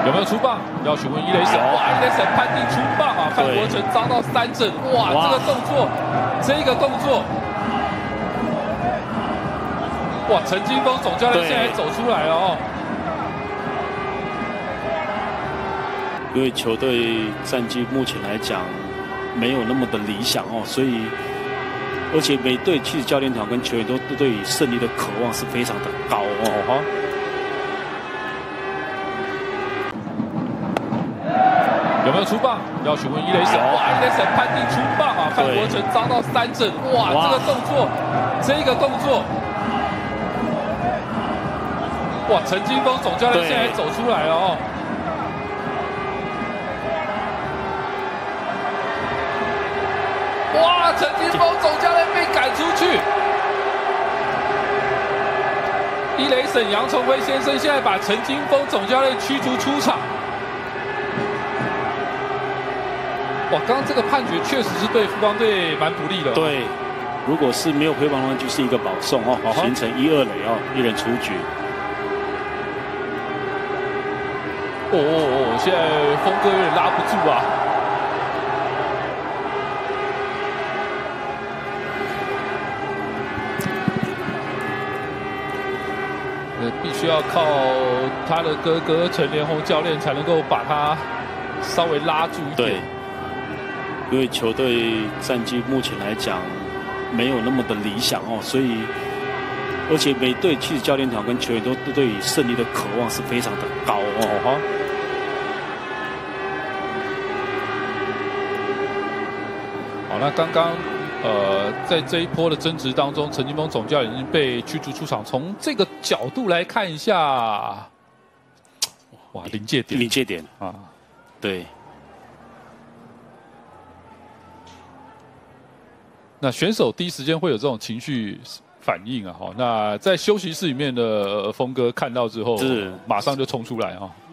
有没有出棒？要询问伊雷神。哇，伊雷神判定出棒啊！范国成遭到3振。哇，这个动作，哇，陈金锋总教练现在走出来了哦。 因为球队战绩目前来讲没有那么的理想哦，所以而且每队其实教练团跟球员都对于胜利的渴望是非常的高哦。 有没有出棒？要询问伊雷神。哇，伊雷神判定出棒啊！范国成遭到3振。哇，这个动作，哇，陈金锋总教练现在走出来了哦。哇，陈金锋总教练被赶出去。伊雷神杨崇辉先生现在把陈金锋总教练驱逐出场。哇，刚刚这个判决确实是对富邦队蛮不利的。 对，如果是没有回防的话，就是一个保送哦，形成1、2垒哦，1人出局。 现在峰哥有点拉不住啊。必须要靠他的哥哥陈连宏教练才能够把他稍微拉住一点。 对，因为球队战绩目前来讲没有那么的理想哦，所以而且每队其实教练团跟球员都对于胜利的渴望是非常的高哦。 好，那刚刚在这一波的争执当中，陈金锋总教练已经被驱逐出场。从这个角度来看一下，哇，临界点啊， 对。 那选手第一时间会有这种情绪反应啊，那在休息室里面的峰哥看到之后，马上就冲出来啊。